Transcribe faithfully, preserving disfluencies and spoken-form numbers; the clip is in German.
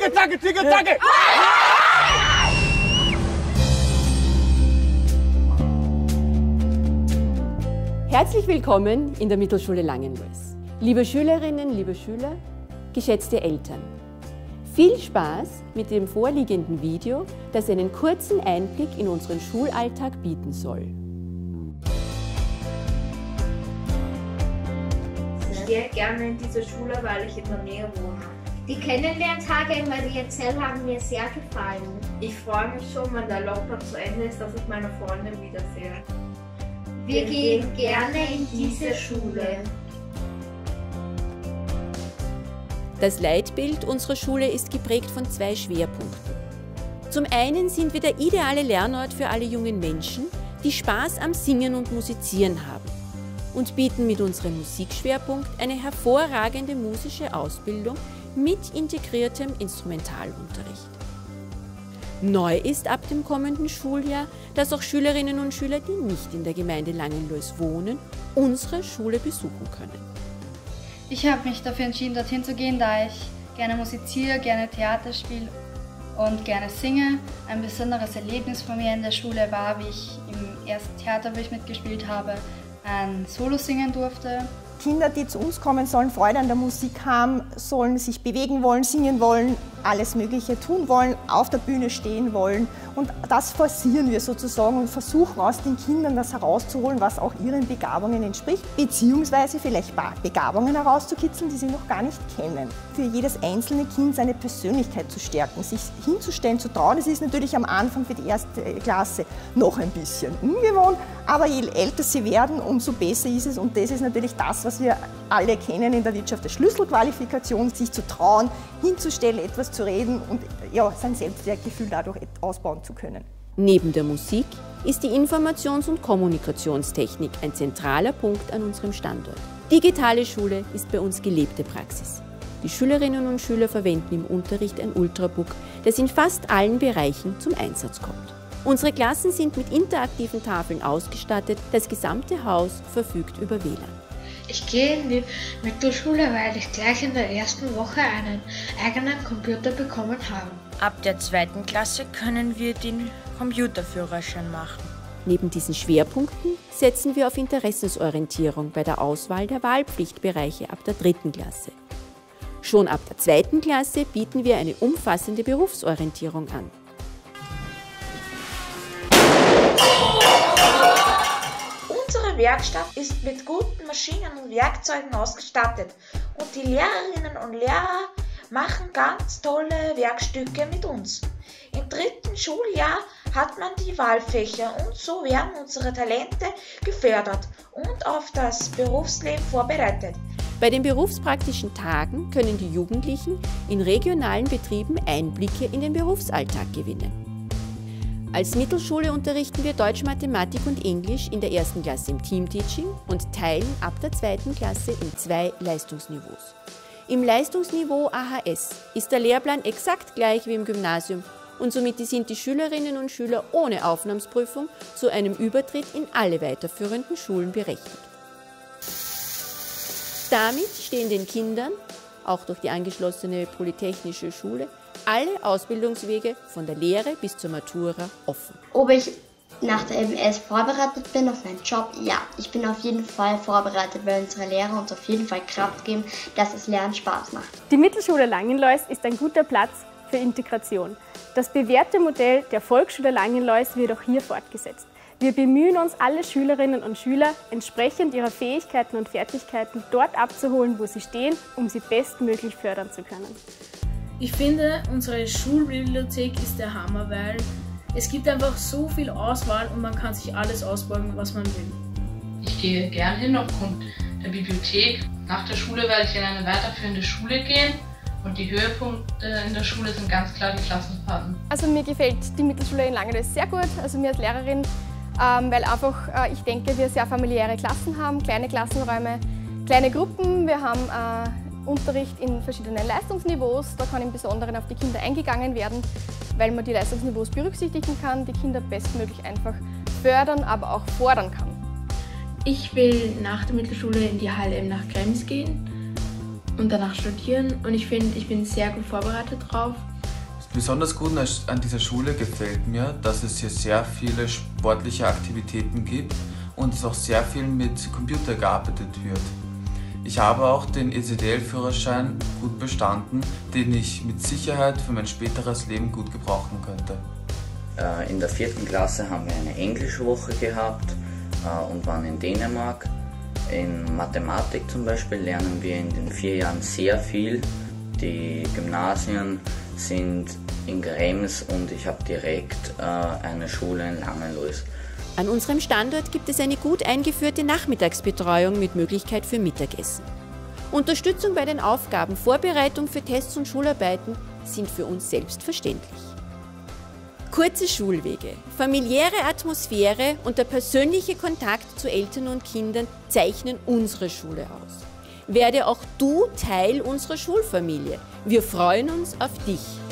Zacke, zacke, zacke, zacke! Herzlich willkommen in der Mittelschule Langenlois. Liebe Schülerinnen, liebe Schüler, geschätzte Eltern. Viel Spaß mit dem vorliegenden Video, das einen kurzen Einblick in unseren Schulalltag bieten soll. Ich gehe gerne in diese Schule, weil ich in der Nähe wohne. Die Kennenlerntage in Maria Zell haben mir sehr gefallen. Ich freue mich schon, wenn der Lockdown zu Ende ist, dass ich meine Freunde wiedersehe. Wir gehen gerne in diese Schule. Das Leitbild unserer Schule ist geprägt von zwei Schwerpunkten. Zum einen sind wir der ideale Lernort für alle jungen Menschen, die Spaß am Singen und Musizieren haben und bieten mit unserem Musikschwerpunkt eine hervorragende musische Ausbildung mit integriertem Instrumentalunterricht. Neu ist ab dem kommenden Schuljahr, dass auch Schülerinnen und Schüler, die nicht in der Gemeinde Langenlois wohnen, unsere Schule besuchen können. Ich habe mich dafür entschieden, dorthin zu gehen, da ich gerne musiziere, gerne Theater spiele und gerne singe. Ein besonderes Erlebnis von mir in der Schule war, wie ich im ersten Theater, wo ich mitgespielt habe, ein Solo singen durfte. Kinder, die zu uns kommen, sollen Freude an der Musik haben, sollen sich bewegen wollen, singen wollen, alles Mögliche tun wollen, auf der Bühne stehen wollen. Und das forcieren wir sozusagen und versuchen aus den Kindern das herauszuholen, was auch ihren Begabungen entspricht, beziehungsweise vielleicht Begabungen herauszukitzeln, die sie noch gar nicht kennen. Für jedes einzelne Kind seine Persönlichkeit zu stärken, sich hinzustellen, zu trauen, das ist natürlich am Anfang für die erste Klasse noch ein bisschen ungewohnt, aber je älter sie werden, umso besser ist es. Und das ist natürlich das, was wir alle kennen in der Wirtschaft, der Schlüsselqualifikation, sich zu trauen, hinzustellen, etwas zu reden und ja, sein Selbstwertgefühl dadurch ausbauen zu können. Neben der Musik ist die Informations- und Kommunikationstechnik ein zentraler Punkt an unserem Standort. Digitale Schule ist bei uns gelebte Praxis. Die Schülerinnen und Schüler verwenden im Unterricht ein Ultrabook, das in fast allen Bereichen zum Einsatz kommt. Unsere Klassen sind mit interaktiven Tafeln ausgestattet, das gesamte Haus verfügt über W L A N. Ich gehe in die Mittelschule, weil ich gleich in der ersten Woche einen eigenen Computer bekommen habe. Ab der zweiten Klasse können wir den Computerführerschein machen. Neben diesen Schwerpunkten setzen wir auf Interessensorientierung bei der Auswahl der Wahlpflichtbereiche ab der dritten Klasse. Schon ab der zweiten Klasse bieten wir eine umfassende Berufsorientierung an. Unsere Werkstatt ist mit guten Maschinen und Werkzeugen ausgestattet und die Lehrerinnen und Lehrer machen ganz tolle Werkstücke mit uns. Im dritten Schuljahr hat man die Wahlfächer und so werden unsere Talente gefördert und auf das Berufsleben vorbereitet. Bei den berufspraktischen Tagen können die Jugendlichen in regionalen Betrieben Einblicke in den Berufsalltag gewinnen. Als Mittelschule unterrichten wir Deutsch, Mathematik und Englisch in der ersten Klasse im Teamteaching und teilen ab der zweiten Klasse in zwei Leistungsniveaus. Im Leistungsniveau A H S ist der Lehrplan exakt gleich wie im Gymnasium und somit sind die Schülerinnen und Schüler ohne Aufnahmeprüfung zu einem Übertritt in alle weiterführenden Schulen berechtigt. Damit stehen den Kindern, auch durch die angeschlossene Polytechnische Schule, alle Ausbildungswege von der Lehre bis zur Matura offen. Ob ich nach der M S vorbereitet bin auf meinen Job? Ja, ich bin auf jeden Fall vorbereitet, weil unsere Lehrer uns auf jeden Fall Kraft geben, dass das Lernen Spaß macht. Die Mittelschule Langenlois ist ein guter Platz für Integration. Das bewährte Modell der Volksschule Langenlois wird auch hier fortgesetzt. Wir bemühen uns, alle Schülerinnen und Schüler entsprechend ihrer Fähigkeiten und Fertigkeiten dort abzuholen, wo sie stehen, um sie bestmöglich fördern zu können. Ich finde, unsere Schulbibliothek ist der Hammer, weil es gibt einfach so viel Auswahl und man kann sich alles ausborgen, was man will. Ich gehe gern hin aufgrund der Bibliothek. Nach der Schule werde ich in eine weiterführende Schule gehen und die Höhepunkte in der Schule sind ganz klar die Klassenfahrten. Also mir gefällt die Mittelschule in Langenlois sehr gut, also mir als Lehrerin, ähm, weil einfach, äh, ich denke, wir sehr familiäre Klassen haben, kleine Klassenräume, kleine Gruppen, wir haben äh, Unterricht in verschiedenen Leistungsniveaus. Da kann im Besonderen auf die Kinder eingegangen werden, weil man die Leistungsniveaus berücksichtigen kann, die Kinder bestmöglich einfach fördern, aber auch fordern kann. Ich will nach der Mittelschule in die H L M nach Krems gehen und danach studieren und ich finde, ich bin sehr gut vorbereitet drauf. Besonders gut an dieser Schule gefällt mir, dass es hier sehr viele sportliche Aktivitäten gibt und es auch sehr viel mit Computer gearbeitet wird. Ich habe auch den E C D L-Führerschein gut bestanden, den ich mit Sicherheit für mein späteres Leben gut gebrauchen könnte. In der vierten Klasse haben wir eine Englischwoche gehabt und waren in Dänemark. In Mathematik zum Beispiel lernen wir in den vier Jahren sehr viel. Die Gymnasien sind in Krems und ich habe direkt äh, eine Schule in Langenlois. An unserem Standort gibt es eine gut eingeführte Nachmittagsbetreuung mit Möglichkeit für Mittagessen. Unterstützung bei den Aufgaben, Vorbereitung für Tests und Schularbeiten sind für uns selbstverständlich. Kurze Schulwege, familiäre Atmosphäre und der persönliche Kontakt zu Eltern und Kindern zeichnen unsere Schule aus. Werde auch du Teil unserer Schulfamilie. Wir freuen uns auf dich.